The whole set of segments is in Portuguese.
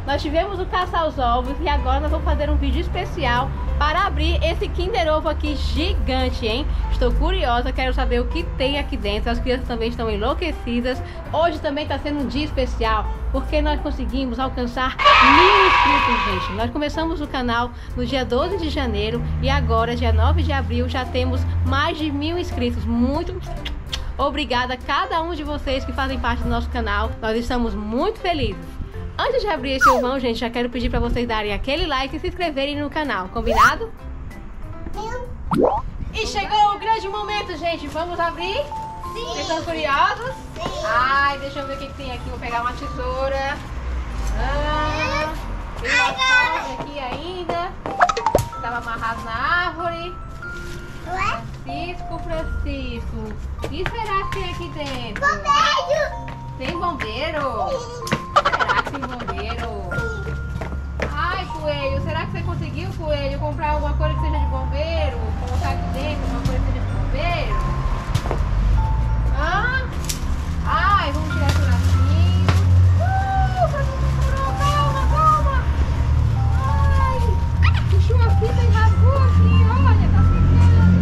nós tivemos o caça aos ovos e agora nós vamos fazer um vídeo especial para abrir esse Kinder Ovo aqui gigante, hein? Estou curiosa, quero saber o que tem aqui dentro. As crianças também estão enlouquecidas. Hoje também está sendo um dia especial porque nós conseguimos alcançar 1000 inscritos, gente. Nós começamos o canal no dia 12 de janeiro e agora, dia 9 de abril, já temos mais de 1000 inscritos. Muito obrigada a cada um de vocês que fazem parte do nosso canal. Nós estamos muito felizes. Antes de abrir esse ovão, gente, já quero pedir para vocês darem aquele like e se inscreverem no canal, combinado? E chegou o grande momento, gente. Vamos abrir? Sim. Vocês estão curiosos? Sim. Ai, deixa eu ver o que tem aqui. Vou pegar uma tesoura. Tem uma corda aqui ainda. Estava amarrado na árvore. Francisco. O que será que tem aqui dentro? Bombeiro! Tem bombeiro? Será que tem bombeiro? Ai, Coelho, será que você conseguiu, Coelho, comprar alguma coisa que seja de bombeiro? Colocar aqui dentro alguma coisa que seja de bombeiro? Hã? Ai, vamos tirar esse lacinho. Calma. Ai, puxou a fita e rasgou aqui, olha, tá ficando.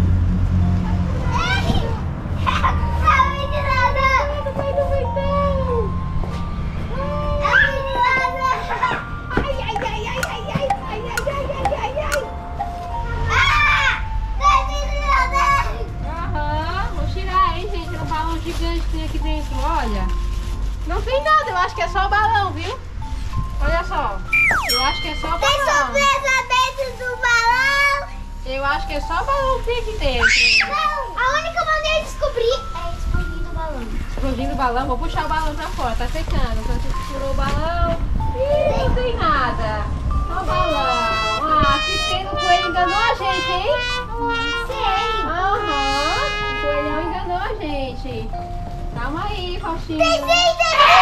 Gigante tem aqui dentro, olha. Não tem nada, eu acho que é só o balão, viu? Olha só. Eu acho que é só o balão. Tem surpresa dentro do balão. Eu acho que é só o balão que tem aqui dentro. Não, a única maneira de descobrir é explodindo o balão. Explodindo o balão? Vou puxar o balão pra fora, tá secando. Então você segurou o balão. Ih, não tem nada. Só o balão. Ah, que pena, o coelho enganou a gente, hein? Sei. Aham. O coelhão enganou a gente. Calma aí, Faustinho. Tem sim, tem!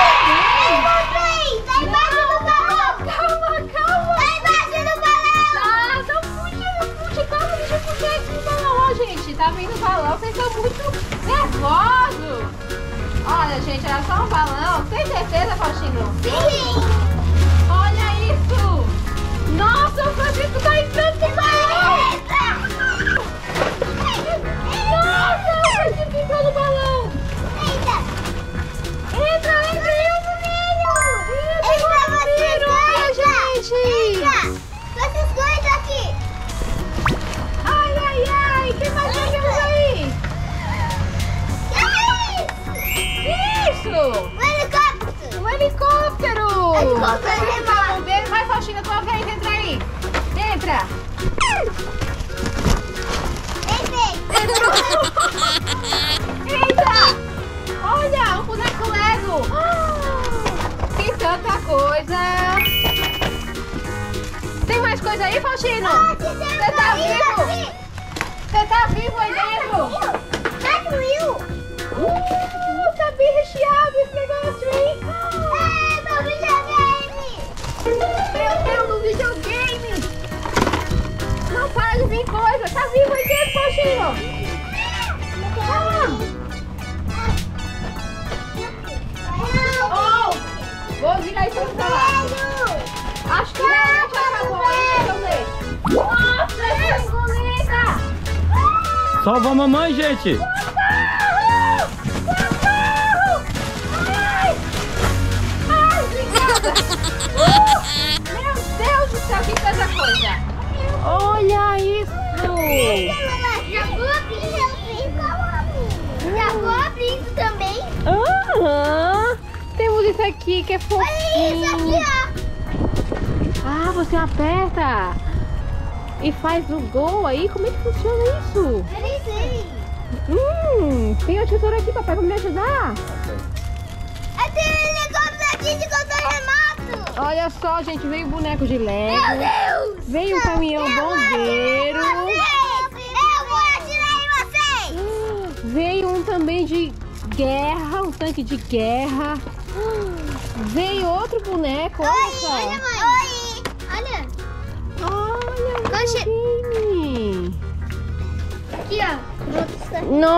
Tá embaixo do balão! Calma. Tá embaixo do balão! Não puxa, calma, deixa eu puxar esse balão, ó, gente. Tá vindo o balão, vocês estão muito nervosos. Olha, gente, era só um balão. Tem certeza, Faustinho? Sim! Olha isso! Nossa, o Francisco tá entrando no balão! Nossa, o Francisco entrou no balão! Entra, gente! Francisco, entra aqui! Ai, que mais temos aí? Isso! Um Um helicóptero! helicóptero! Helicóptero. Vai, Faustina, tua vez, entra aí! Entra! Eita! Olha, um boneco Lego! Tem tanta coisa! Tem mais coisa aí, Faustino? Você tá vivo? Você tá vivo aí dentro? Tá bem recheado esse negócio, hein? Meu videogame! Meu Deus, no videogame! Não para de vir coisa! Tá vivo aí dentro, Faustino? Oh, vou virar isso pra lá. Acho que acabou aí, vamos ver. Nossa, essa bonita! Salva a mamãe, gente! Ai, obrigada! Meu Deus do céu, que coisa coisa! Olha isso! Já vou abrindo também. Temos isso aqui que é fofinho. Olha isso aqui, ó. Ah, você aperta e faz o gol aí. Como é que funciona isso? Eu nem sei. Tem uma tesoura aqui, papai, pra me ajudar. Tem um helicóptero aqui de controle remoto. Olha só, gente, veio o boneco de Lego. Meu Deus. Veio o caminhão bombeiro. Eu vou atirar em vocês. Veio um também de guerra, um tanque de guerra. Veio outro boneco, olha só. Olha, mãe. Olha. Olha, Oxi. videogame. Aqui, ó.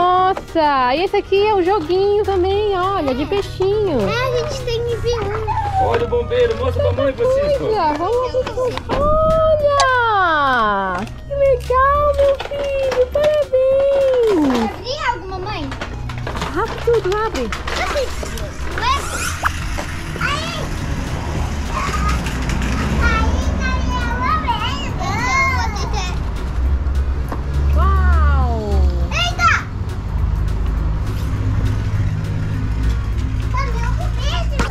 Nossa, e esse aqui é o joguinho também, olha, de peixinho. A gente tem nível 1. Olha o bombeiro, mostra pra mãe, Francisco. Olha, olha! Que legal, meu filho! Parabéns! Abrir algo, mamãe? Abre tudo, abre. Uau! Eita! Cadê o vídeo?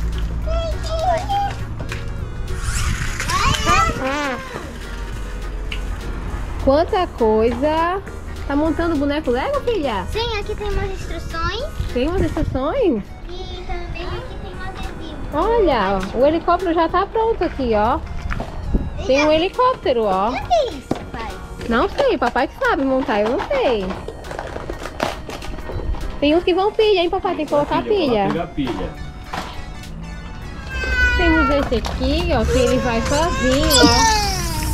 Quanta coisa! Tá montando boneco Lego, filha? Sim, aqui tem umas instruções Tem umas instruções? e também aqui tem um adesivo. Olha, o helicóptero já tá pronto aqui, ó. Tem um helicóptero, ó. O que é isso, pai? Não sei, papai que sabe montar, eu não sei. Tem uns que vão pilha, hein, papai? Tem que colocar pilha. Pegar pilha. Temos esse aqui, ó, que ele vai sozinho, ó.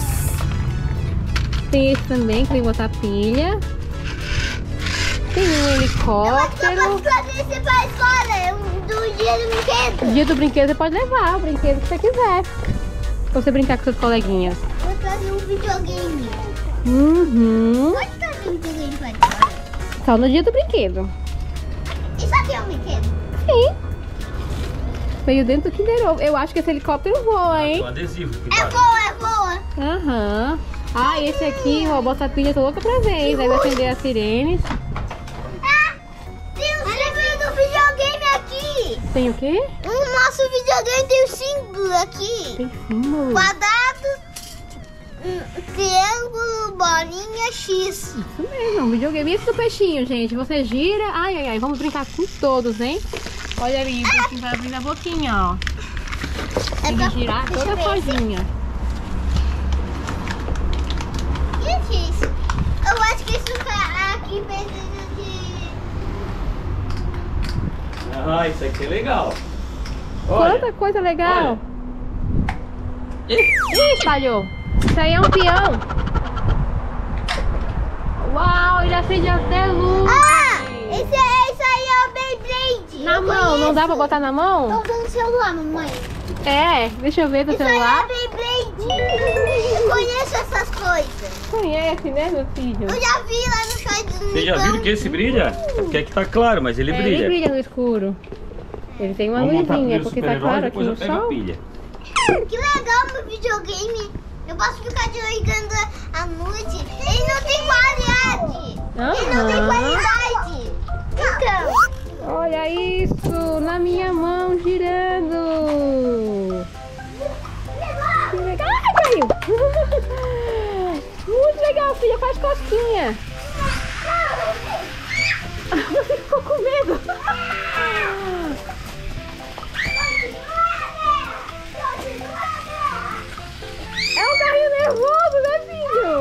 Tem esse também, que tem que botar pilha. Tem um helicóptero. Eu posso fazer isso pra escola, do dia do brinquedo. No dia do brinquedo você pode levar o brinquedo que você quiser. Pra você brincar com seus coleguinhas. Vou trazer um videogame. Uhum. Pode trazer um videogame pra escola? Só no dia do brinquedo. Isso aqui é um brinquedo? Sim. Veio dentro do Kinder Ovo. Eu acho que esse helicóptero voa, hein? Com adesivo. É Cuidado. boa, é boa. Aham. Ah, esse aqui, ó, bota a pilha, tô louca pra ver, hein? Aí vai acender as sirenes. Ah, tem o símbolo do videogame aqui. Tem o quê? O nosso videogame tem o símbolo aqui. Tem símbolo. Quadrado, triângulo, bolinha, X. Isso mesmo, um videogame. E esse do peixinho, gente? Você gira. Ai, ai, ai. Vamos brincar com todos, hein? Olha ali, o peixinho vai abrindo a boquinha, ó. Tem que girar Deixa toda eu ver sozinha. Gente, isso. Eu acho que isso aqui precisa de... Ah, isso aqui é legal. Olha. Quanta coisa legal. Ih, falhou. Isso aí é um peão. Uau, ele acende até luz. Ah, isso aí é o Beyblade. Na mão, não dá pra botar na mão? Tô usando o celular, mamãe. É, deixa eu ver do Isso celular. aí é Beyblade. Eu conheço essas coisas. Conhece, né, meu filho? Eu já vi lá no site do Vocês já viram que esse brilha? É porque aqui tá claro, mas ele É, brilha. ele brilha no escuro. Ele tem uma Vamos montar luzinha, primeiro o porque tá super-herói, claro aqui depois no eu pego a sol. pilha. Que legal meu videogame. Eu posso ficar jogando à noite. Ele não tem qualidade. Ele não tem Aham. qualidade. Então. Olha isso, na minha mão girando. Que legal. Ai, caiu. Muito legal, filha, faz cosquinha. Você ficou com medo. É um carrinho nervoso, né, filho?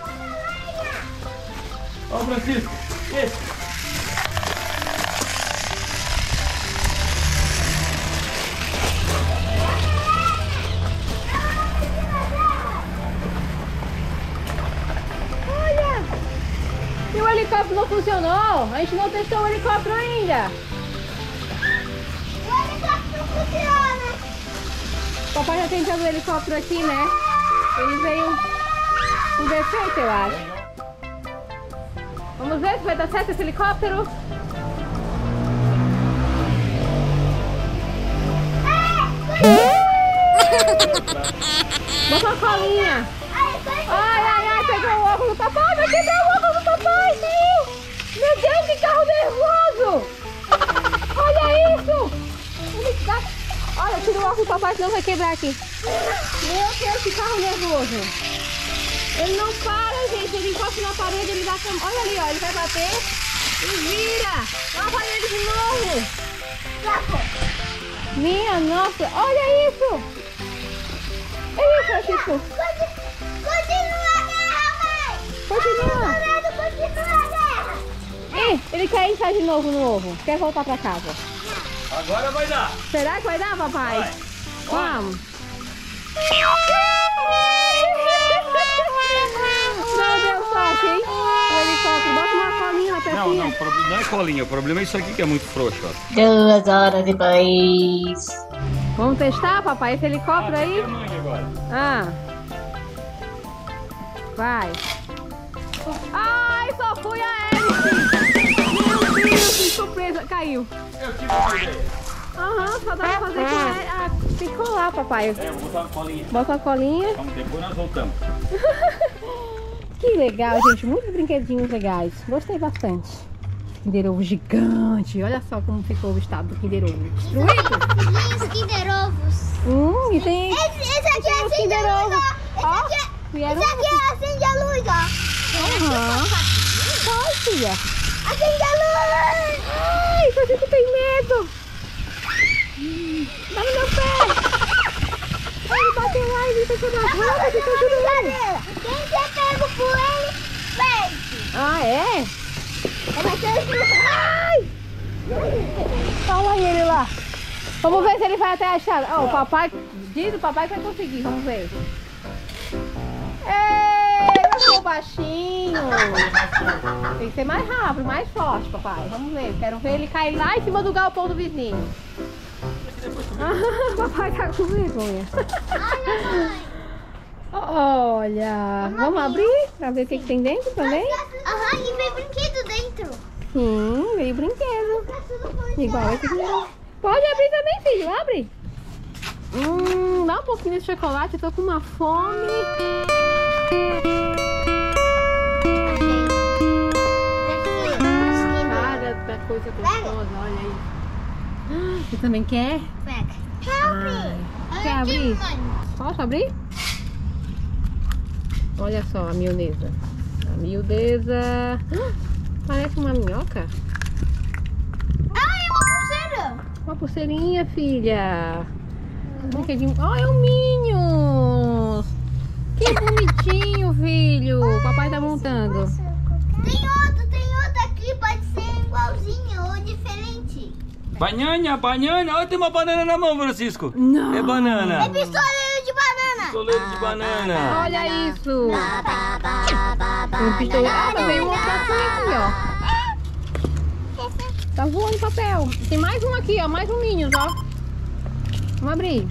Ó, Francisco, esse. Olha! E o helicóptero não funcionou? A gente não testou o helicóptero ainda. O helicóptero funciona. Papai já tentando o helicóptero aqui, né? Ele veio um defeito, eu acho. Vamos ver se vai dar certo esse helicóptero. Bota uma colinha. Ai, ai, ai, pegou o óculos do papai. Vai quebrar o óculos do papai, viu? Meu Deus, que carro nervoso. Olha isso. Ele dá... Olha, tira o óculos do papai, senão vai quebrar aqui. Meu Deus, que carro nervoso. Ele não para, gente. Ele encosta na parede, ele dá... Olha ali, ó. Ele vai bater e vira. Lá vai ele de novo. Minha nossa, olha isso. É isso, Francisco. Continua a guerra, mãe. Continua. Continua a guerra. Ih, ele quer entrar de novo no ovo. Quer voltar pra casa. Agora vai dar. Será que vai dar, papai? Vai. Vamos. Não deu sorte, hein? O helicóptero. Bota uma colinha na Não, pecinha. não, o problema não é colinha. O problema é isso aqui que é muito frouxo, ó. 2 horas depois. Vamos testar, papai, esse helicóptero aí? Agora. Ah. Vai. Ai, só fui a hélice. Meu Deus, que surpresa. Caiu. Eu tive uma ideia. Aham, só dá pra fazer com ele. Ah, tem que colar, papai. É, eu vou botar uma colinha. Bota a colinha. Vamos, depois nós voltamos. Que legal, gente. Muitos brinquedinhos legais. Gostei bastante. Kinder Ovo gigante. Olha só como ficou o estado do Kinder Ovo. Destruído. Os Kinder Ovos. E tem... Esse aqui é assim de luz, ó. Ó, Esse vieram... aqui é assim de luz, ó. Aham. Vai, filha. Acende a luz. Ai, a gente tem medo. Dá no meu pé. Ele bateu lá e ele fechou na roda. Você tá ajudando ele. Quem você pega por ele, perde. Ah, é? Ai! Olha ele lá. Vamos ver se ele vai até a estrada. Ó, o papai... Diz o papai que vai conseguir. Vamos ver. Ei, ficou baixinho. Tem que ser mais rápido, mais forte, papai. Vamos ver. Quero ver ele cair lá em cima do galpão do vizinho. Papai tá com vergonha. Olha, vamos abrir pra ver o que tem dentro também? Aham, e vem brinquedo dentro. Sim, veio brinquedo. Igual esse aqui. Pode abrir também, filho, abre. Dá um pouquinho de chocolate, eu tô com uma fome. Cara da coisa gostosa, olha aí. Você também quer? Pega. Quer abrir? Posso abrir? Olha só a miudeza. A miudeza. Parece uma minhoca. Ah, é uma pulseira. Uma pulseirinha, filha. Oh, é um Minions. Que bonitinho, filho. O papai tá montando. Tem outro aqui, pode ser igualzinho ou diferente. Banana, banana. Olha, tem uma banana na mão, Francisco. Não. É banana. É pistoleiro de banana. Pistoleiro de banana. Olha isso. Um pistoleiro. Ah, mas veio um outro aqui, ó. Tá voando papel. Tem mais um aqui, ó. Mais um Minions, ó. Vamos abrir.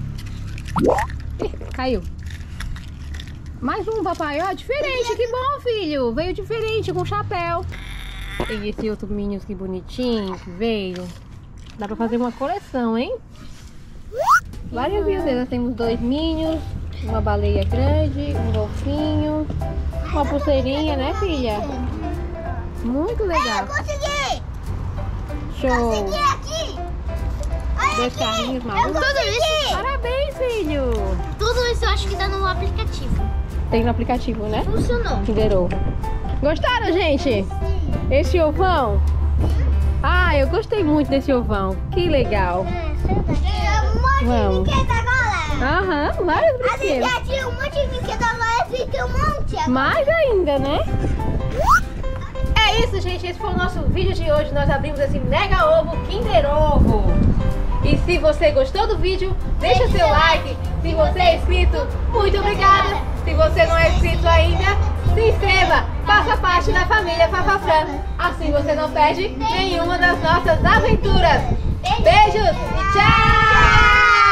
Caiu. Mais um, papai. Ó, diferente. Que bom, filho. Veio diferente, com chapéu. E esse outro Minions que bonitinho que veio. Dá pra fazer uma coleção, hein? Várias vezes. Temos 2 Minions, uma baleia grande, um golfinho, uma pulseirinha, né, filha? Muito legal. Consegui. Show. Consegui aqui. 2 carrinhos malucos. Tudo isso? Parabéns, filho. Tudo isso eu acho que dá no aplicativo. Tem no aplicativo, né? Funcionou. Kinder Ovo. Gostaram, gente? Esse ovão? Ah, eu gostei muito desse ovão. Que legal. Vamos. Aham, vários brinquedos. Já tinha um monte de brinquedo, agora tem um monte. Agora. Mais ainda, né? É isso, gente. Esse foi o nosso vídeo de hoje. Nós abrimos esse mega ovo Kinder Ovo. E se você gostou do vídeo, deixa seu like. Se você é inscrito, muito obrigada. Se você não é inscrito ainda, se inscreva. Faça parte da família Fafafran. Assim você não perde nenhuma das nossas aventuras. Beijos e tchau!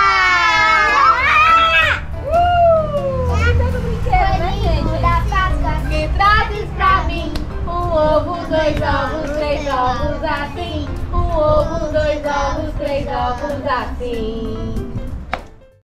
Que trazes pra mim 1 ovo, 2 ovos, 3 ovos assim. 1 ovo, 2 ovos, 3 ovos assim.